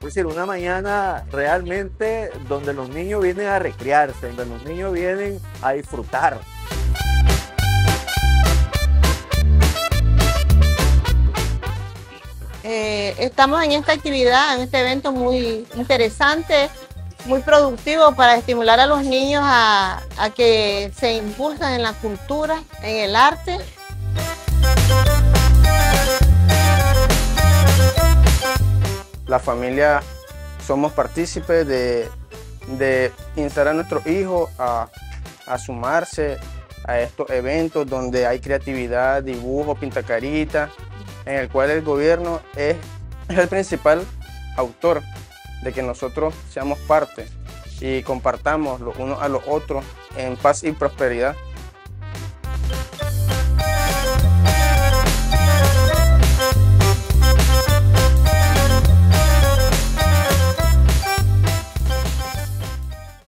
decir, una mañana realmente donde los niños vienen a recrearse, donde los niños vienen a disfrutar. Estamos en esta actividad, en este evento muy interesante, muy productivo para estimular a los niños a que se impulsen en la cultura, en el arte. La familia somos partícipes de instar a nuestros hijos a sumarse a estos eventos donde hay creatividad, dibujo, pintacarita, en el cual el gobierno es el principal autor de que nosotros seamos parte y compartamos los unos a los otros en paz y prosperidad.